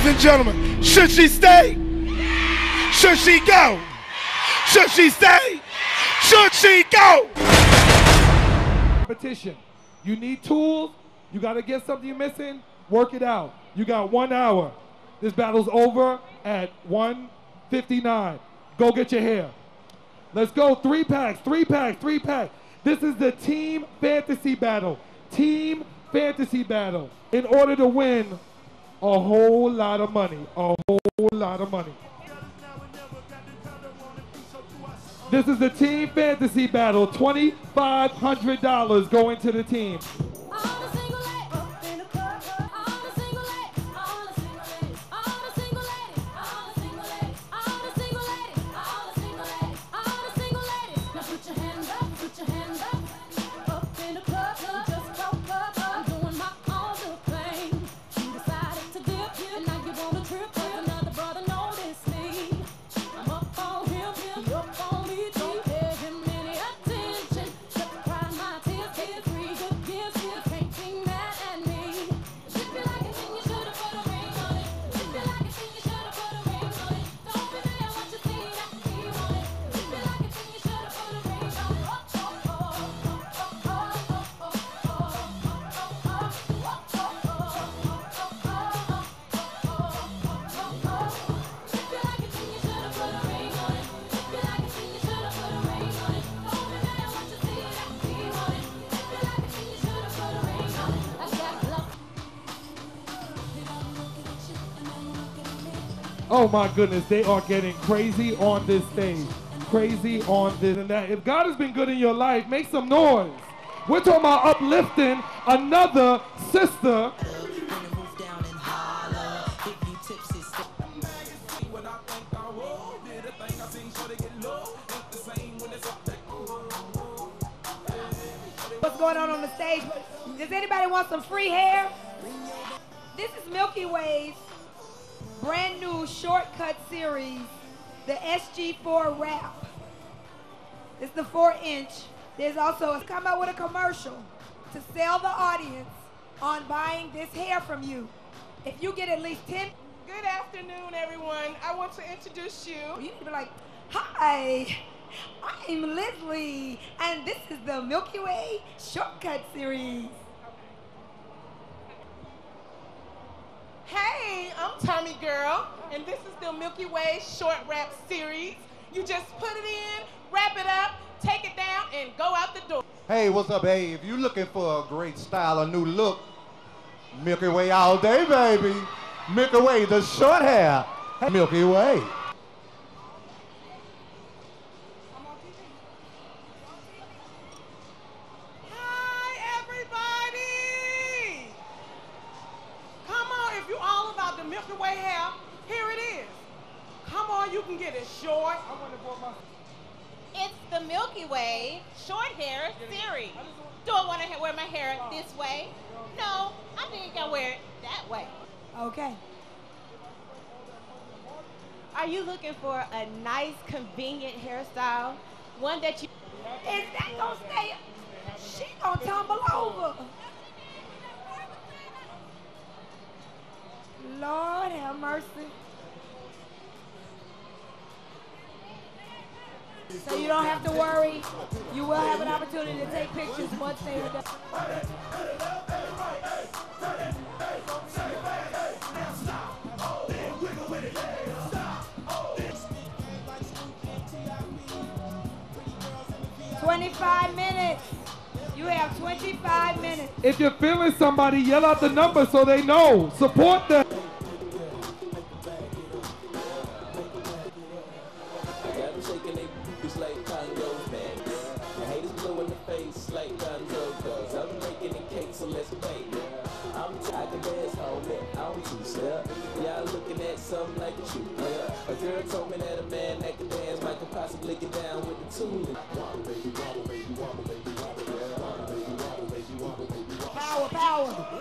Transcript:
and gentlemen, should she stay? Should she go? Should she stay? Should she go? Competition. You need tools. You got to get something you're missing. Work it out. You got 1 hour. This battle's over at 1:59. Go get your hair. Let's go. 3 packs, 3 packs, 3 packs. This is the team fantasy battle. Team fantasy battle. In order to win a whole lot of money. A whole lot of money. This is the team fantasy battle. $2,500 going to the team. Oh my goodness, they are getting crazy on this stage. Crazy on this and that. If God has been good in your life, make some noise. We're talking about uplifting another sister. What's going on the stage? Does anybody want some free hair? This is Milky Way's brand new shortcut series, the SG4 Wrap. It's the 4-inch. There's also come out with a commercial to sell the audience on buying this hair from you. If you get at least 10. Good afternoon, everyone. I want to introduce you. You need to be like, hi, I'm Leslie, and this is the Milky Way shortcut series. Hey, I'm Tommy Girl, and this is the Milky Way Short Wrap Series. You just put it in, wrap it up, take it down, and go out the door. Hey, what's up, hey? If you're looking for a great style, a new look, Milky Way all day, baby. Milky Way, the short hair. Milky Way. Milky Way hair, here it is. Come on, you can get it short. It's the Milky Way short hair series. Do I want to wear my hair this way? No, I think I wear it that way. Okay. Are you looking for a nice, convenient hairstyle? One that you... Is that gonna stay? She gonna tumble over. Lord have mercy. So you don't have to worry. You will have an opportunity to take pictures once they are done. $25 minutes. You have 25 minutes. If you're feeling somebody, yell out the number so they know. Support them. Y'all looking at something like a true player. A girl told me that a man that can dance might could possibly get down with the tune. Power, power.